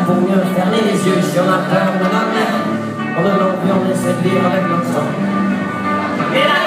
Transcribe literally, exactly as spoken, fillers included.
vaut mieux fermer les yeux si on a peur de notre mère. On donne envie, on essaie de vivre avec notre sang.